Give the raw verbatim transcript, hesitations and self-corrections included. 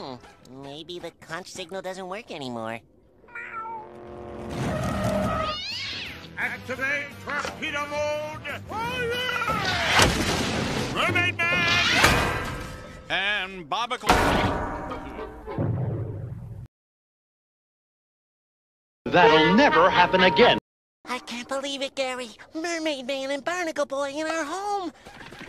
Hmm, maybe the conch signal doesn't work anymore. Activate torpedo mode! Fire! Mermaid Man! And Barnacle. That'll never happen again. I can't believe it, Gary. Mermaid Man and Barnacle Boy in our home.